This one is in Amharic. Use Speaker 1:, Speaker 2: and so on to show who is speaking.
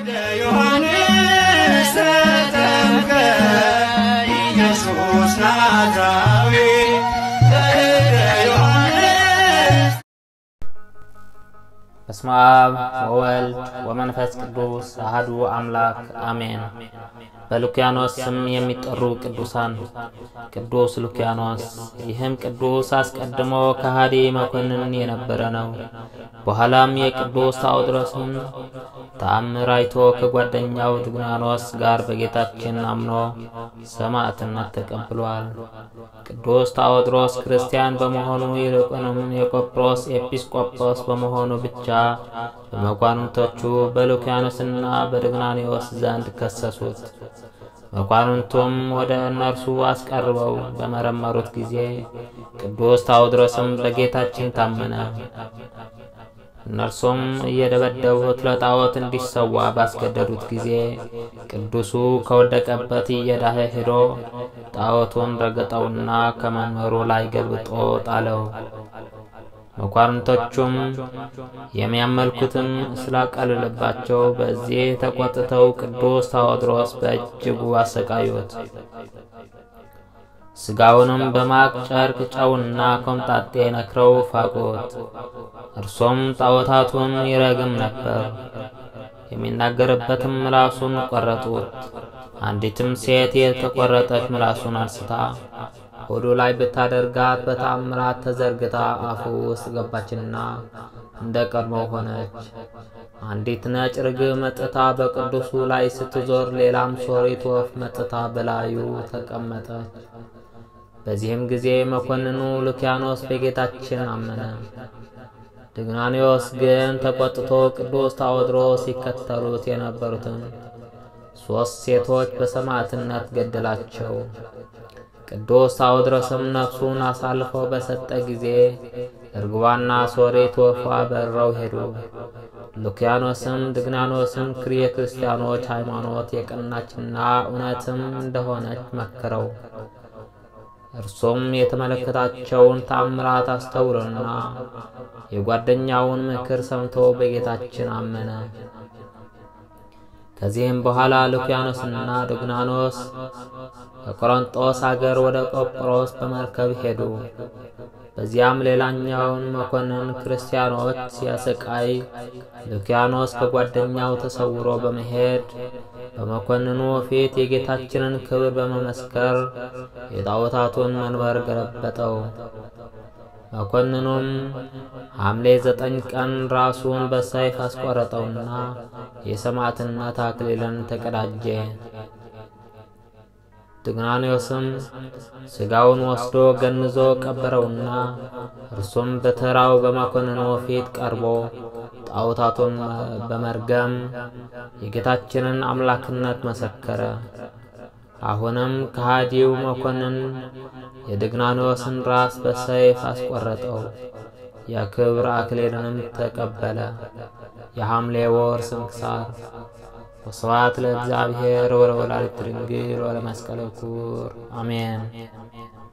Speaker 1: ዮሐንስ ተጠምቀ ኢየሱስ ናዝራዊ
Speaker 2: በስመ አብ ወወልድ ወመንፈስ ቅዱስ አሐዱ አምላክ አሜን። በሉኪያኖስ ስም የሚጠሩ ቅዱሳን። ቅዱስ ሉኪያኖስ። ይህም ቅዱስ አስቀድሞ ከሃዲ መኮንን የነበረ ነው። በኋላም የቅዱስ ታኦድሮስን ተአምር አይቶ ከጓደኛው ድግናኖስ ጋር በጌታችን አምኖ ሰማዕትነት ተቀብሏል። ቅዱስ ታኦድሮስ ክርስቲያን በመሆኑ ይልቁንም የቆጵሮስ ኤጲስቆጶስ በመሆኑ ብቻ በመኳንንቶቹ በሉኪያኖስና በድግናኖስ ዘንድ ከሰሱት። መኳንንቱም ወደ እነርሱ አስቀርበው በመረመሩት ጊዜ ቅዱስ ታኦድሮስም በጌታችን ታመነ። እነርሱም እየደበደቡት ለጣዖት እንዲሰዋ ባስገደዱት ጊዜ ቅዱሱ ከወደቀበት እየዳኸ ሄዶ ጣዖቱን ረገጠውና ከመንበሩ ላይ ገልብጦ ጣለው። መኳንንቶቹም የሚያመልኩትም ስላቀለለባቸው በዚህ ተቆጥተው ቅዱስ ታኦድሮስ በእጅጉ አሰቃዩት። ስጋውንም በማቅ ጨርቅ ጨውና ኮምጣጤ ነክረው ፋቁት። እርሱም ጣዖታቱን ይረግም ነበር። የሚናገርበትም ምላሱን ቆረጡት። አንዲትም ሴት የተቆረጠች ምላሱን አንስታ ሆዱ ላይ ብታደርጋት በተአምራት ተዘርግታ አፉ ውስጥ ገባችና እንደ ቀድሞ ሆነች። አንዲት ነጭ ርግብ መጥታ በቅዱሱ ላይ ስትዞር ሌላም ሶሪት ወፍ መጥታ በላዩ ተቀመጠች። በዚህም ጊዜ መኮንኑ ሉኪያኖስ በጌታችን አመነ። ድግናኖስ ግን ተቆጥቶ ቅዱስ ታኦድሮስ ይከተሉት የነበሩትን 3 ሴቶች በሰማዕትነት ገደላቸው። ቅዱስ ታኦድሮስም ነፍሱን አሳልፎ በሰጠ ጊዜ እርግቧና ሶሪት ወፏ በረው ሄዱ። ሉኪያኖስም ድግናኖስም የክርስቲያኖች ሃይማኖት የቀናችና እውነትም እንደሆነች መከረው። እርሱም የተመለከታቸውን ተአምራት አስተውሎና የጓደኛውን ምክር ሰምቶ በጌታችን አመነ። ከዚህም በኋላ ሉኪያኖስና ድግናኖስ ከቆሮንጦስ አገር ወደ ቆጵሮስ በመርከብ ሄዱ። በዚያም ሌላኛውን መኮንን ክርስቲያኖች ሲያሰቃይ ሉኪያኖስ ከጓደኛው ተሰውሮ በመሄድ በመኮንኑ ፊት የጌታችንን ክብር በመመስከር የጣዖታቱን መንበር ገለበጠው። መኮንኑም ሐምሌ 9 ቀን ራሱን በሰይፍ አስቆረጠውና የሰማዕትነት አክሊልን ተቀዳጀ። ድግናኖስም ስጋውን ወስዶ ገንዞ ቀበረውና እርሱም በተራው በመኮንኑ ፊት ቀርቦ ጣዖታቱን በመርገም የጌታችንን አምላክነት መሰከረ። አሁንም ከሃዲው መኮንን የድግናኖስን ራስ በሰይፍ አስቆረጠው። የክብር አክሊልንም ተቀበለ። የሐምሌ ወር ስንክሳር። ወስብሐት ለእግዚአብሔር ወለወላዲቱ ድንግል ወለመስቀሉ ክቡር አሜን።